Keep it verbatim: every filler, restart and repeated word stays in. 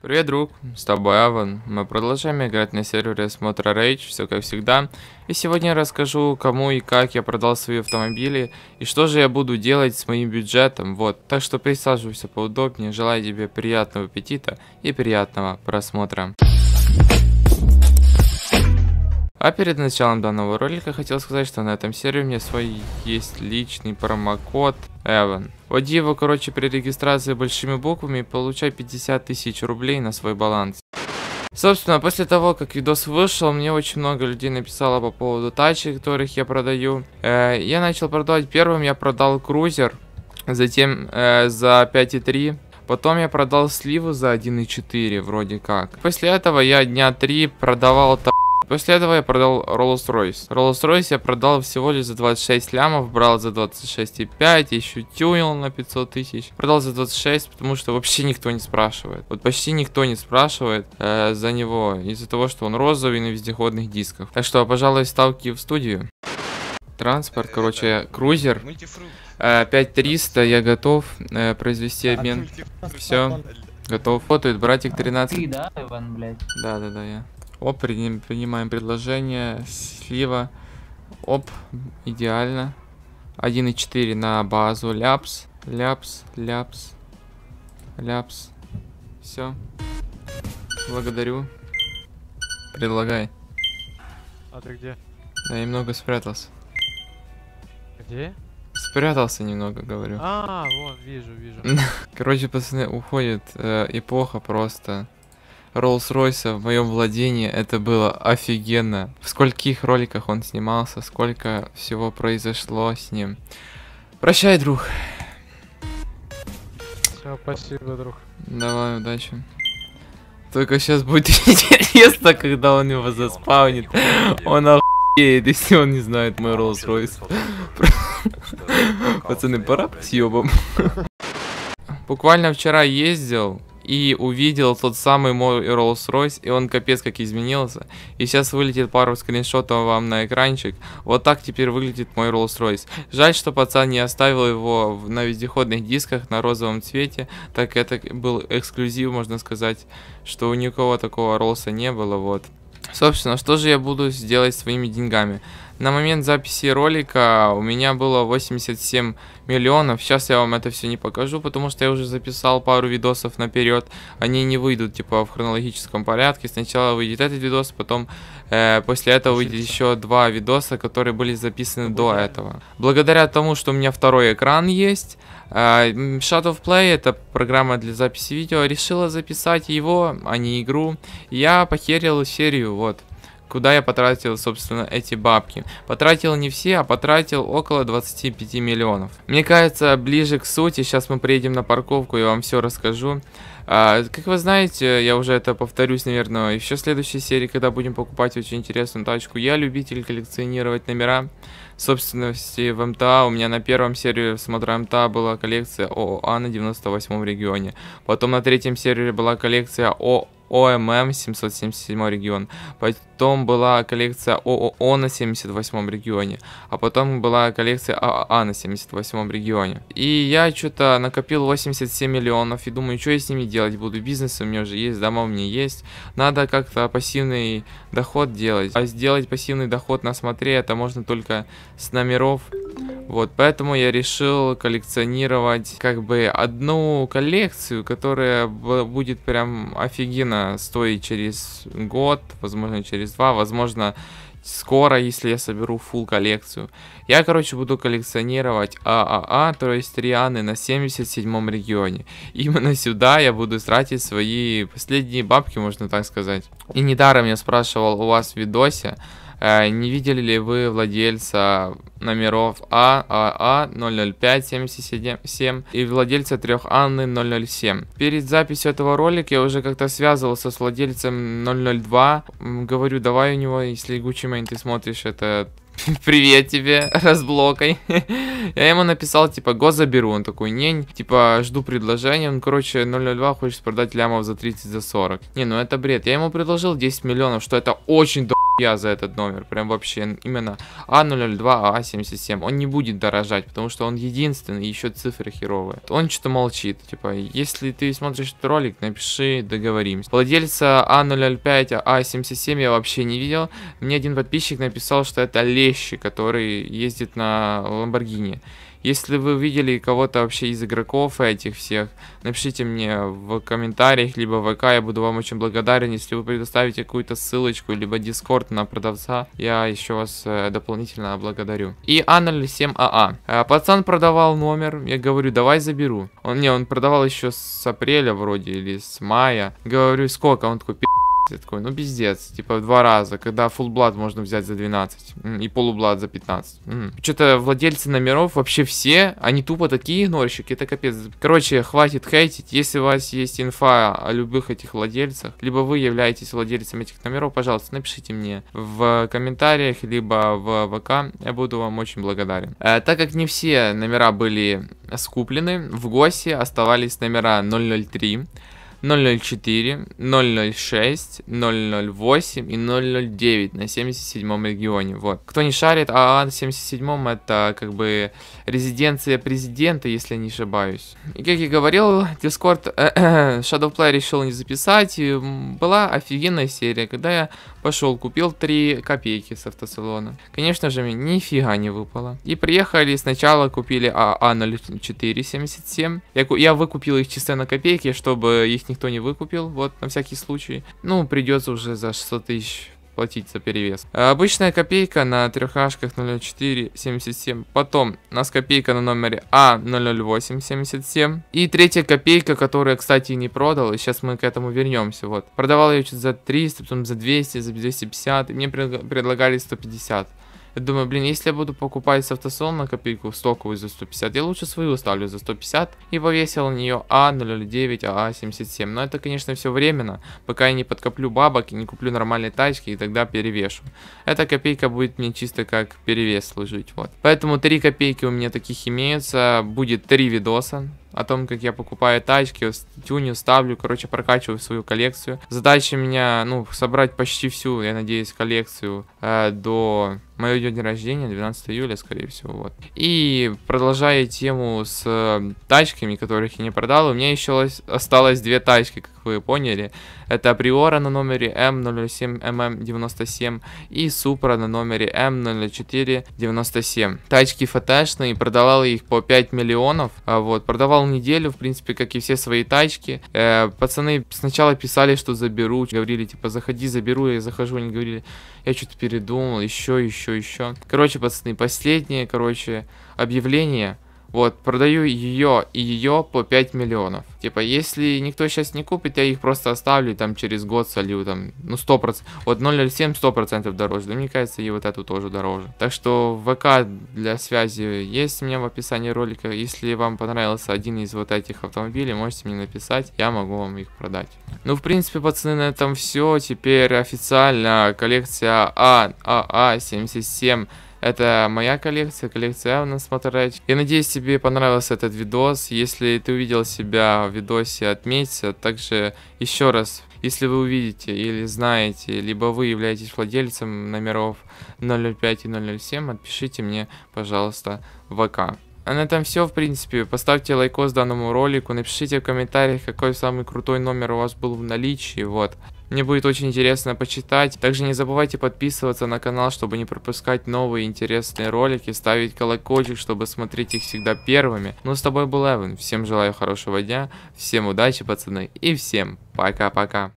Привет, друг, с тобой Аван. Мы продолжаем играть на сервере Смотра Rage, все как всегда. И сегодня я расскажу, кому и как я продал свои автомобили, и что же я буду делать с моим бюджетом. Вот, так что присаживайся поудобнее, желаю тебе приятного аппетита и приятного просмотра. А перед началом данного ролика хотел сказать, что на этом сервере у меня свой есть личный промокод Эван. Вводи его, короче, при регистрации большими буквами и получай пятьдесят тысяч рублей на свой баланс. Собственно, после того, как видос вышел, мне очень много людей написало по поводу тачек, которых я продаю. Э, я начал продавать первым, я продал крузер, затем э, за пять и три. Потом я продал сливу за один и четыре, вроде как. После этого я дня три продавал... После этого я продал Rolls-Royce. Rolls-Royce я продал всего лишь за двадцать шесть лямов, брал за двадцать шесть и пять, еще тюнил на пятьсот тысяч. Продал за двадцать шесть, потому что вообще никто не спрашивает. Вот почти никто не спрашивает э, за него, из-за того, что он розовый на вездеходных дисках. Так что, пожалуй, ставки в студию. Транспорт, короче, крузер. Э, пять триста, я готов э, произвести обмен. Все, готов. Работает братик тринадцать. Да, Иван, блядь. Да, да, да, я. Оп, приним, принимаем предложение. Слива. Оп, идеально. один и четыре на базу. Ляпс, ляпс, ляпс, ляпс. Все. Благодарю. Предлагай. А ты где? Да, я немного спрятался. Где? Спрятался немного, говорю. А, вон, вижу, вижу. Короче, пацаны, уходит э, эпоха просто. Rolls-Royce в моем владении, это было офигенно. В скольких роликах он снимался, сколько всего произошло с ним. Прощай, друг. Все, спасибо, друг. Давай, удачи. Только сейчас будет интересно, когда он его заспаунит. Он охуеет, если он не знает мой Rolls-Royce. Пацаны, пора по съебам. Буквально вчера ездил и увидел тот самый мой Rolls-Royce, и он капец как изменился. И сейчас вылетит пару скриншотов вам на экранчик. Вот так теперь выглядит мой Rolls-Royce. Жаль, что пацан не оставил его на вездеходных дисках на розовом цвете, так это был эксклюзив, можно сказать, что у никого такого Роллса не было, вот. Собственно, что же я буду сделать своими деньгами? На момент записи ролика у меня было восемьдесят семь миллионов. Сейчас я вам это все не покажу, потому что я уже записал пару видосов наперед. Они не выйдут типа в хронологическом порядке. Сначала выйдет этот видос, потом э, после этого выйдет еще два видоса, которые были записаны до этого. Благодаря тому, что у меня второй экран есть, э, Shadow Play, это программа для записи видео, решила записать его, а не игру. Я похерил серию, вот. Куда я потратил, собственно, эти бабки. Потратил не все, а потратил около двадцати пяти миллионов. Мне кажется, ближе к сути, сейчас мы приедем на парковку и вам все расскажу. А, как вы знаете, я уже это повторюсь, наверное, еще в следующей серии, когда будем покупать очень интересную тачку. Я любитель коллекционировать номера. Собственности в МТА. У меня на первом сервере Смотра МТА была коллекция ООА на девяносто восьмом регионе. Потом на третьем сервере была коллекция ООА. ОММ семьсот семьдесят седьмой регион, потом была коллекция ООО на семьдесят восьмом регионе, а потом была коллекция ААА на семьдесят восьмом регионе. И я что-то накопил восемьдесят семь миллионов и думаю, что я с ними делать буду, бизнес у меня уже есть, дома у меня есть, надо как-то пассивный доход делать, а сделать пассивный доход на смотре это можно только с номеров. Вот, поэтому я решил коллекционировать как бы одну коллекцию, которая будет прям офигенно стоить через год, возможно через два, возможно скоро, если я соберу full коллекцию. Я, короче, буду коллекционировать ААА, то есть Рианы на семьдесят седьмом регионе. Именно сюда я буду тратить свои последние бабки, можно так сказать. И недаром я спрашивал у вас в видосе, не видели ли вы владельца номеров А, АА ноль ноль пять семьдесят семь и владельца трех Анны ноль ноль семь? Перед записью этого ролика я уже как-то связывался с владельцем ноль ноль два. Говорю, давай у него, если Gucci Mane ты смотришь это... Привет тебе, разблокай. Я ему написал, типа, го заберу. Он такой, не, типа, жду предложения. Он, короче, ноль ноль два хочет продать лямов за тридцать, за сорок. Не, ну это бред. Я ему предложил десять миллионов, что это очень до... я за этот номер. Прям вообще именно А ноль ноль два, А семьдесят семь. Он не будет дорожать, потому что он единственный, еще цифры херовые. Он что-то молчит. Типа, если ты смотришь этот ролик, напиши, договоримся. Владельца А ноль ноль пять, А семьдесят семь я вообще не видел. Мне один подписчик написал, что это лещи, который ездит на Ламборгини. Если вы видели кого-то вообще из игроков этих всех, напишите мне в комментариях, либо в ВК, я буду вам очень благодарен. Если вы предоставите какую-то ссылочку, либо дискорд на продавца, я еще вас э, дополнительно благодарю. И А ноль семь АА. Э, пацан продавал номер, я говорю, давай заберу. Он, не, он продавал еще с апреля вроде, или с мая. Говорю, сколько? Он такой, я такой, ну пиздец, типа в два раза, когда full blood можно взять за двенадцать и полублад за пятнадцать. Что-то владельцы номеров вообще все, они тупо такие игнорщики, это капец. Короче, хватит хейтить, если у вас есть инфа о любых этих владельцах, либо вы являетесь владельцем этих номеров, пожалуйста, напишите мне в комментариях, либо в ВК, я буду вам очень благодарен. Э, так как не все номера были скуплены, в ГОСе оставались номера ноль ноль три, ноль ноль четыре, ноль ноль шесть, ноль ноль восемь и ноль ноль девять на семьдесят седьмом регионе. Вот. Кто не шарит, а на семьдесят седьмом это как бы резиденция президента, если я не ошибаюсь. И как я говорил, Discord Shadowplay решил не записать. И была офигенная серия, когда я пошел, купил три копейки с автосалона. Конечно же, мне нифига не выпало. И приехали сначала, купили А ноль четыре семьдесят семь. Я, я выкупил их чисто на копейки, чтобы их никто не выкупил, вот, на всякий случай. Ну, придется уже за шестьсот тысяч платить за перевес. Обычная копейка на трех ашках ноль ноль четыре семьдесят семь. Потом у нас копейка на номере А ноль ноль восемь семьдесят семь. И третья копейка, которую, кстати, не продал. И сейчас мы к этому вернемся. Вот. Продавал ее что-то за триста, потом за двести, за двести пятьдесят. И мне предлагали сто пятьдесят. Я думаю, блин, если я буду покупать с автосалона на копейку стоковую за сто пятьдесят, я лучше свою ставлю за сто пятьдесят и повесил на нее А ноль ноль девять, А семьдесят семь. Но это, конечно, все временно, пока я не подкоплю бабок и не куплю нормальные тачки, и тогда перевешу. Эта копейка будет мне чисто как перевес служить, вот. Поэтому три копейки у меня таких имеются, будет три видоса о том, как я покупаю тачки, тюню, ставлю, короче, прокачиваю свою коллекцию. Задача у меня, ну, собрать почти всю, я надеюсь, коллекцию э, до моего дня рождения, двенадцатого июля, скорее всего, вот. И продолжая тему с э, тачками, которых я не продал, у меня еще осталось две тачки, как вы поняли. Это Приора на номере М ноль ноль семь эм эм девяносто семь и Супра на номере М ноль ноль четыре девяносто семь. Тачки фэтешные, продавал их по пять миллионов, а вот, продавал неделю, в принципе, как и все свои тачки. Э, пацаны сначала писали, что заберу, говорили, типа, заходи, заберу, я захожу, они говорили, я что-то передумал, еще, еще, еще. Короче, пацаны, последнее, короче, объявление. Вот, продаю ее и ее по пять миллионов. Типа, если никто сейчас не купит, я их просто оставлю, там, через год солью, там, ну, сто процентов. Вот ноль ноль семь сто процентов дороже. Да, мне кажется, и вот эту тоже дороже. Так что, ВК для связи есть у меня в описании ролика. Если вам понравился один из вот этих автомобилей, можете мне написать, я могу вам их продать. Ну, в принципе, пацаны, на этом все. Теперь официально коллекция А А семьдесят семь. Это моя коллекция, коллекция у нас Моторедж. Я надеюсь, тебе понравился этот видос. Если ты увидел себя в видосе, отметься. Также еще раз, если вы увидите или знаете, либо вы являетесь владельцем номеров ноль ноль пять и ноль ноль семь, отпишите мне, пожалуйста, в ВК. А на этом все, в принципе. Поставьте лайкос данному ролику, напишите в комментариях, какой самый крутой номер у вас был в наличии, вот. Мне будет очень интересно почитать. Также не забывайте подписываться на канал, чтобы не пропускать новые интересные ролики, ставить колокольчик, чтобы смотреть их всегда первыми. Ну, с тобой был Эван. Всем желаю хорошего дня, всем удачи, пацаны, и всем пока-пока.